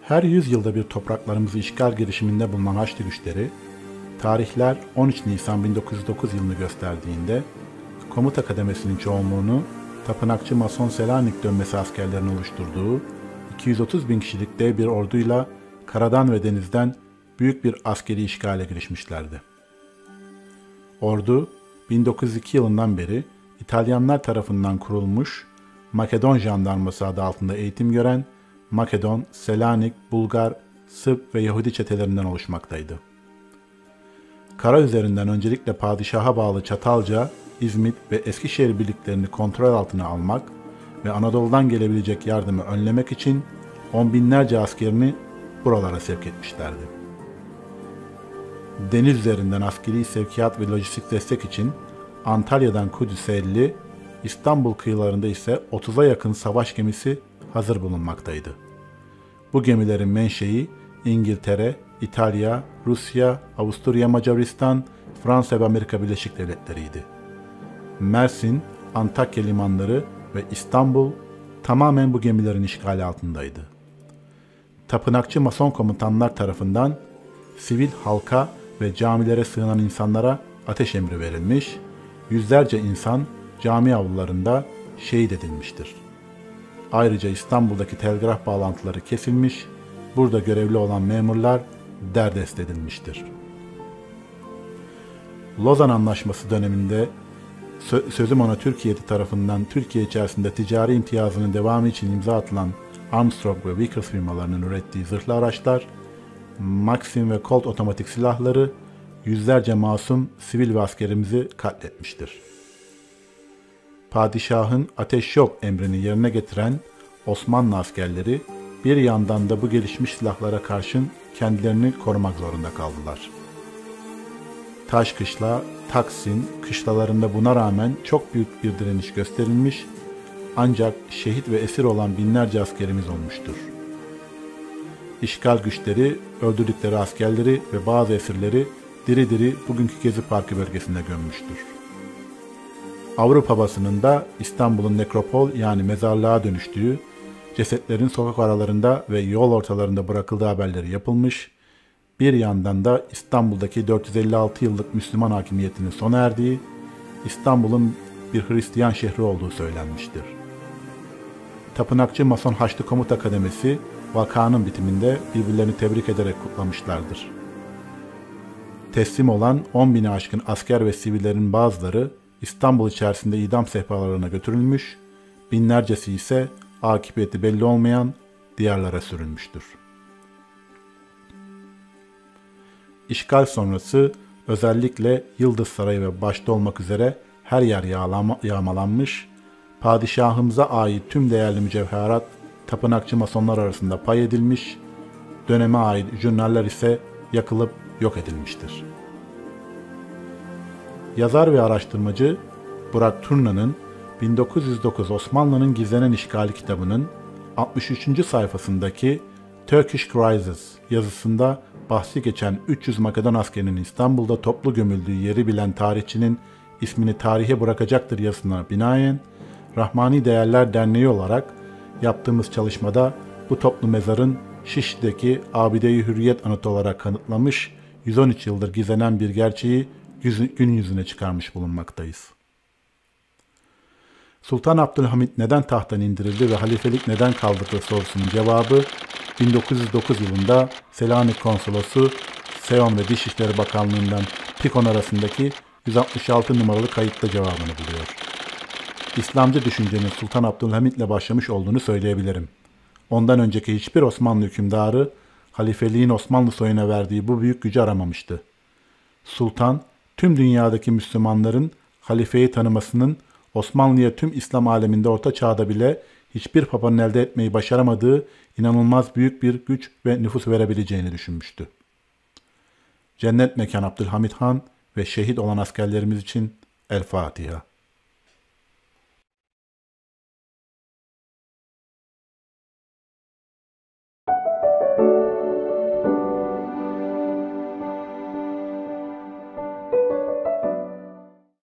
Her yüzyılda bir topraklarımızı işgal girişiminde bulunan Haçlı güçleri, tarihler 13 Nisan 1909 yılını gösterdiğinde, komuta kademesinin çoğunluğunu tapınakçı Mason Selanik dönmesi askerlerinin oluşturduğu 230 bin kişilik dev bir orduyla karadan ve denizden büyük bir askeri işgale girişmişlerdi. Ordu, 1902 yılından beri İtalyanlar tarafından kurulmuş Makedon Jandarması adı altında eğitim gören Makedon, Selanik, Bulgar, Sırp ve Yahudi çetelerinden oluşmaktaydı. Kara üzerinden öncelikle padişaha bağlı Çatalca, İzmit ve Eskişehir birliklerini kontrol altına almak ve Anadolu'dan gelebilecek yardımı önlemek için on binlerce askerini buralara sevk etmişlerdi. Deniz üzerinden askeri sevkiyat ve lojistik destek için Antalya'dan Kudüs'e 50, İstanbul kıyılarında ise 30'a yakın savaş gemisi hazır bulunmaktaydı. Bu gemilerin menşei İngiltere, İtalya, Rusya, Avusturya Macaristan, Fransa ve Amerika Birleşik Devletleri'ydi. Mersin, Antakya limanları ve İstanbul tamamen bu gemilerin işgali altındaydı. Tapınakçı Mason komutanlar tarafından sivil halka ve camilere sığınan insanlara ateş emri verilmiş, yüzlerce insan cami avlularında şehit edilmiştir. Ayrıca İstanbul'daki telgraf bağlantıları kesilmiş, burada görevli olan memurlar derdest edilmiştir. Lozan Anlaşması döneminde sözüm ona Türkiye tarafından Türkiye içerisinde ticari imtiyazının devamı için imza atılan Armstrong ve Vickers firmalarının ürettiği zırhlı araçlar, Maxim ve Colt otomatik silahları yüzlerce masum sivil ve askerimizi katletmiştir. Padişahın ateş yok emrini yerine getiren Osmanlı askerleri bir yandan da bu gelişmiş silahlara karşın kendilerini korumak zorunda kaldılar. Taşkışla, Taksim kışlalarında buna rağmen çok büyük bir direniş gösterilmiş, ancak şehit ve esir olan binlerce askerimiz olmuştur. İşgal güçleri öldürdükleri askerleri ve bazı esirleri diri diri bugünkü Gezi Parkı bölgesinde gömmüştür. Avrupa basınında İstanbul'un nekropol yani mezarlığa dönüştüğü, cesetlerin sokak aralarında ve yol ortalarında bırakıldığı haberleri yapılmış, bir yandan da İstanbul'daki 456 yıllık Müslüman hakimiyetinin sona erdiği, İstanbul'un bir Hristiyan şehri olduğu söylenmiştir. Tapınakçı Mason Haçlı Komuta Kademesi vakanın bitiminde birbirlerini tebrik ederek kutlamışlardır. Teslim olan 10 bini aşkın asker ve sivillerin bazıları İstanbul içerisinde idam sehpalarına götürülmüş, binlercesi ise akıbeti belli olmayan diyarlara sürülmüştür. İşgal sonrası özellikle Yıldız Sarayı ve başta olmak üzere her yer yağmalanmış, padişahımıza ait tüm değerli mücevherat tapınakçı masonlar arasında pay edilmiş, döneme ait jurnaller ise yakılıp yok edilmiştir. Yazar ve araştırmacı Burak Turna'nın 1909 Osmanlı'nın Gizlenen İşgali kitabının 63. sayfasındaki Turkish Crisis yazısında bahsi geçen 300 Makedon askerinin İstanbul'da toplu gömüldüğü yeri bilen tarihçinin ismini tarihe bırakacaktır yazısına binaen Rahmani Değerler Derneği olarak yaptığımız çalışmada bu toplu mezarın Şişli'deki Abide-i Hürriyet anıtı olarak kanıtlamış, 113 yıldır gizlenen bir gerçeği gün yüzüne çıkarmış bulunmaktayız. Sultan Abdülhamit neden tahttan indirildi ve halifelik neden kaldırıldı sorusunun cevabı 1909 yılında Selanik Konsolosu Seyon ve Dışişleri Bakanlığı'ndan Pikon arasındaki 166 numaralı kayıtta cevabını buluyor. İslamcı düşüncenin Sultan Abdülhamit'le başlamış olduğunu söyleyebilirim. Ondan önceki hiçbir Osmanlı hükümdarı halifeliğin Osmanlı soyuna verdiği bu büyük gücü aramamıştı. Sultan, tüm dünyadaki Müslümanların halifeyi tanımasının Osmanlı'ya tüm İslam aleminde Orta Çağ'da bile hiçbir papanın elde etmeyi başaramadığı inanılmaz büyük bir güç ve nüfus verebileceğini düşünmüştü. Cennet mekan Abdülhamit Han ve şehit olan askerlerimiz için El Fatiha.